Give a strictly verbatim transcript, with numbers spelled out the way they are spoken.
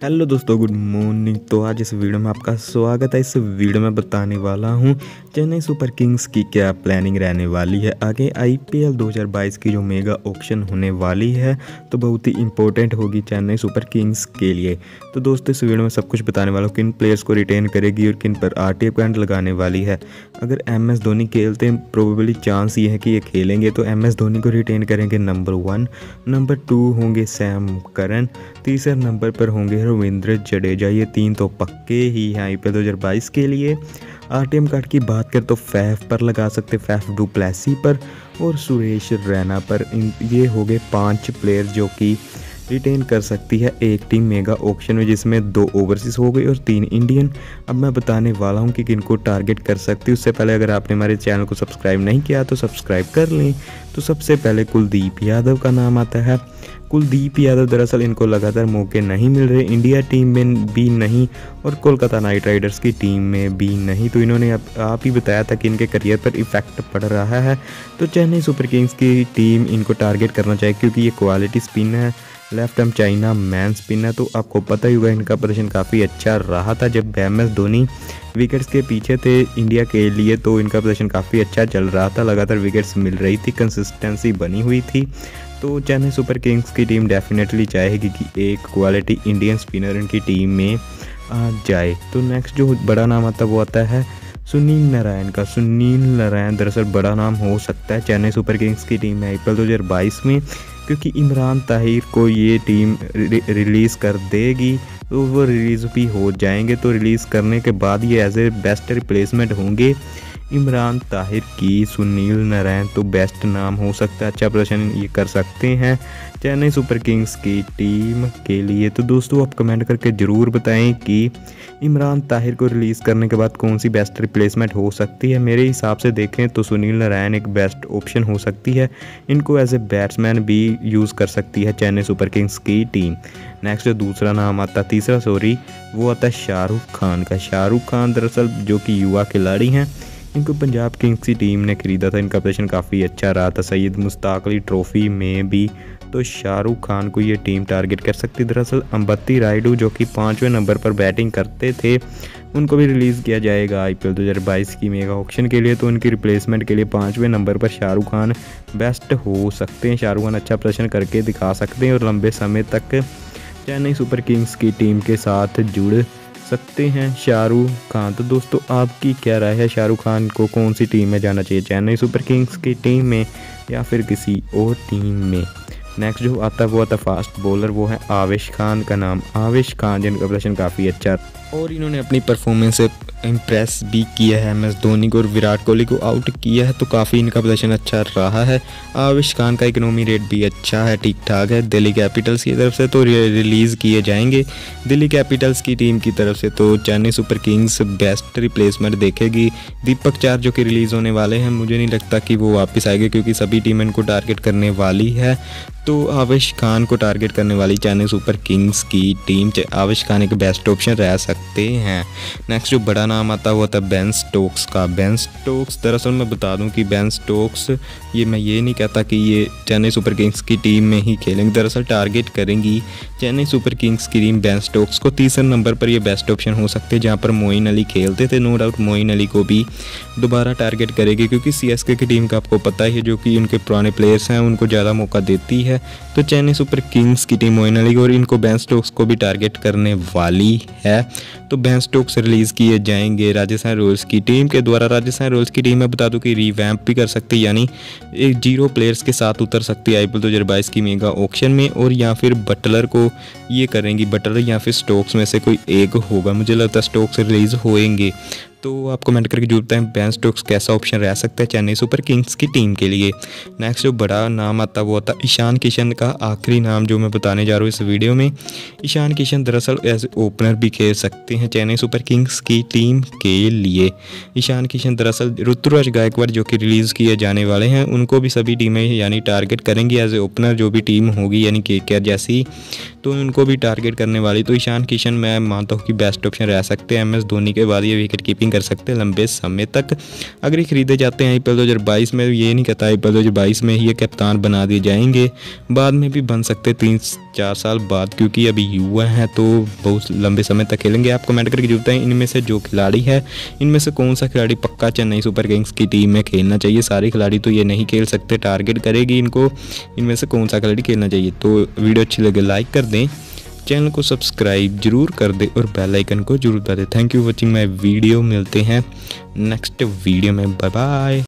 Hello दोस्तों, good morning. तो आज इस वीडियो में आपका स्वागत है। इस वीडियो में बताने वाला हूं चेन्नई सुपर किंग्स की क्या प्लानिंग रहने वाली है। आगे आईपीएल दो हज़ार बाईस की जो मेगा ऑक्शन होने वाली है तो बहुत ही इंपॉर्टेंट होगी चेन्नई सुपर किंग्स के लिए। तो दोस्तों इस वीडियो में सब कुछ बताने वाला हूँ, किन प्लेयर्स को रिटेन करेगी और किन पर आरटीए पॉइंट लगाने वाली है। अगर एम एस धोनी खेलते हैं, प्रोबेबली चांस ये है कि ये खेलेंगे तो एम एस धोनी को रिटेन करेंगे नंबर वन। नंबर टू होंगे सैम करन। तीसरे नंबर पर होंगे रविंद्र जडेजा। ये तीन तो पक्के ही हैं आईपीएल दो हज़ार बाईस के लिए। आरटीएम कार्ड की बात करें तो फैफ पर लगा सकते, फैफ डू प्लेसी पर और सुरेश रैना पर। इन ये हो गए पांच प्लेयर जो कि रिटेन कर सकती है एक टीम मेगा ऑक्शन में, जिसमें दो ओवरसीज हो गई और तीन इंडियन। अब मैं बताने वाला हूं कि किनको टारगेट कर सकती है। उससे पहले अगर आपने हमारे चैनल को सब्सक्राइब नहीं किया तो सब्सक्राइब कर लें। तो सबसे पहले कुलदीप यादव का नाम आता है। कुलदीप यादव दरअसल इनको लगातार मौके नहीं मिल रहे, इंडिया टीम में भी नहीं और कोलकाता नाइट राइडर्स की टीम में भी नहीं। तो इन्होंने आप, आप ही बताया था कि इनके करियर पर इफेक्ट पड़ रहा है। तो चेन्नई सुपर किंग्स की टीम इनको टारगेट करना चाहिए क्योंकि ये क्वालिटी स्पिन है, left arm chinaman spin है। तो आपको पता ही होगा इनका प्रदर्शन काफ़ी अच्छा रहा था जब एम एस धोनी विकेट्स के पीछे थे इंडिया के लिए। तो इनका प्रदर्शन काफ़ी अच्छा चल रहा था, लगातार विकेट्स मिल रही थी, कंसिस्टेंसी बनी हुई थी। तो चेन्नई सुपर किंग्स की टीम डेफिनेटली चाहेगी कि एक क्वालिटी इंडियन स्पिनर इनकी टीम में आ जाए। तो नेक्स्ट जो बड़ा नाम आता है वो आता है सुनील नारायण का। सुनील नारायण दरअसल बड़ा नाम हो सकता है चेन्नई सुपर किंग्स की टीम में आईपीएल दो हज़ार बाईस में, क्योंकि इमरान ताहिर को ये टीम रिलीज़ कर देगी तो वो रिलीज़ भी हो जाएंगे। तो रिलीज़ करने के बाद ये एज ए बेस्ट रिप्लेसमेंट होंगे इमरान ताहिर की। सुनील नारायण तो बेस्ट नाम हो सकता है, अच्छा प्रदर्शन ये कर सकते हैं चेन्नई सुपर किंग्स की टीम के लिए। तो दोस्तों आप कमेंट करके ज़रूर बताएं कि इमरान ताहिर को रिलीज़ करने के बाद कौन सी बेस्ट रिप्लेसमेंट हो सकती है। मेरे हिसाब से देखें तो सुनील नारायण एक बेस्ट ऑप्शन हो सकती है, इनको एज ए बैट्समैन भी यूज़ कर सकती है चेन्नई सुपर किंग्स की टीम। नेक्स्ट जो दूसरा नाम आता तीसरा सॉरी वो आता है शाहरुख खान का। शाहरुख खान दरअसल जो कि युवा खिलाड़ी हैं, इनको पंजाब किंग्स की टीम ने खरीदा था, इनका प्रदर्शन काफ़ी अच्छा रहा था सैयद मुश्ताक अली ट्रॉफी में भी। तो शाहरुख खान को ये टीम टारगेट कर सकती। दरअसल अंबत्ती रायडू जो कि पाँचवें नंबर पर बैटिंग करते थे, उनको भी रिलीज़ किया जाएगा आईपीएल दो हज़ार बाईस की मेगा ऑक्शन के लिए। तो उनकी रिप्लेसमेंट के लिए पाँचवें नंबर पर शाहरुख खान बेस्ट हो सकते हैं। शाहरुख खान अच्छा प्रदर्शन करके दिखा सकते हैं और लंबे समय तक चेन्नई सुपर किंग्स की टीम के साथ जुड़ सकते हैं शाहरुख खान। तो दोस्तों आपकी क्या राय है, शाहरुख खान को कौन सी टीम में जाना चाहिए, चेन्नई सुपर किंग्स की टीम में या फिर किसी और टीम में। नेक्स्ट जो आता है वो आता फास्ट बॉलर, वो है आवेश खान का नाम। आवेश खान जिनका प्रदर्शन काफ़ी अच्छा और इन्होंने अपनी परफॉर्मेंस से इम्प्रेस भी किया है, एम एस धोनी को और विराट कोहली को आउट किया है। तो काफ़ी इनका प्रदर्शन अच्छा रहा है। आवेश खान का इकोनॉमी रेट भी अच्छा है, ठीक ठाक है दिल्ली कैपिटल्स की तरफ से। तो रिलीज़ किए जाएंगे दिल्ली कैपिटल्स की टीम की तरफ से। तो Chennai Super Kings best replacement देखेगी। दीपक चार जो कि रिलीज़ होने वाले हैं, मुझे नहीं लगता कि वो वापस आएंगे क्योंकि सभी टीम इनको टारगेट करने वाली है। तो आवेश खान को टारगेट करने वाली चेन्नई सुपर किंग्स की टीम, आवेश खान एक बेस्ट ऑप्शन रह सकते हैं। नेक्स्ट जो बड़ा नाम आता है वो आता है बेन स्टोक्स का। बेन स्टोक्स दरअसल मैं बता दूं कि बेन स्टोक्स ये मैं ये नहीं कहता कि ये चेन्नई सुपर किंग्स की टीम में ही खेलेंगे, दरअसल टारगेट करेंगी चेन्नई सुपर किंग्स की टीम बेन स्टोक्स को। तीसरे नंबर पर ये बेस्ट ऑप्शन हो सकते हैं जहाँ पर मोइन अली खेलते थे। नो डाउट मोइन अली को भी दोबारा टारगेट करेगी क्योंकि सीएसके की टीम का आपको पता ही है, जो कि उनके पुराने प्लेयर्स हैं उनको ज़्यादा मौका देती है। तो चेन्नई सुपर किंग्स की टीम मोइन अली और इनको बेन स्टोक्स को भी टारगेट करने वाली है। तो बेन स्टोक्स रिलीज़ किए जाएंगे राजस्थान रॉयल्स की टीम के द्वारा। राजस्थान रॉयल्स की टीम मैं बता दूं कि रीवैम्प भी कर सकती है, यानी एक जीरो प्लेयर्स के साथ उतर सकती है आईपीएल दो हज़ार बाईस की मेगा ऑक्शन में। और या फिर बटलर को ये करेंगी, बटलर या फिर स्टोक्स में से कोई एक होगा, मुझे लगता है स्टोक्स रिलीज़ होएंगे। तो आप कमेंट करके जरूर बताएं बेन स्टोक्स कैसा ऑप्शन रह सकता है चेन्नई सुपर किंग्स की टीम के लिए। नेक्स्ट जो बड़ा नाम आता है वो आता है ईशान किशन का। आखिरी नाम जो मैं बताने जा रहा हूँ इस वीडियो में, ईशान किशन दरअसल एज ओपनर भी खेल सकते हैं चेन्नई सुपर किंग्स की टीम के लिए। ईशान किशन दरअसल ऋतुराज गायकवाड़ जो कि रिलीज़ किए जाने वाले हैं, उनको भी सभी टीमें यानी टारगेट करेंगी एज ए ओपनर। जो भी टीम होगी यानी केकेआर जैसी, तो उनको भी टारगेट करने वाली। तो ईशान किशन मैं मानता हूँ कि बेस्ट ऑप्शन रह सकते हैं। एम एस धोनी के बाद ये विकेट कीपिंग कर सकते हैं लंबे समय तक। अगर ये खरीदे जाते हैं आई पी एल दो हज़ार बाईस में, ये नहीं कहता आई पी एल दो हज़ार बाईस में ही ये कप्तान बना दिए जाएंगे, बाद में भी बन सकते तीन चार साल बाद, क्योंकि अभी युवा हैं तो बहुत लंबे समय तक खेलेंगे। आप कमेंट करके जरूर बताएं इनमें से जो खिलाड़ी है, इनमें से कौन सा खिलाड़ी पक्का चेन्नई सुपर किंग्स की टीम में खेलना चाहिए। सारे खिलाड़ी तो ये नहीं खेल सकते, टारगेट करेगी इनको, इनमें से कौन सा खिलाड़ी खेलना चाहिए। तो वीडियो अच्छी लगे लाइक कर दें, चैनल को सब्सक्राइब जरूर कर दे और बेल आइकन को जरूर दबा दें। Thank you watching my video, मिलते हैं नेक्स्ट वीडियो में, बाय बाय।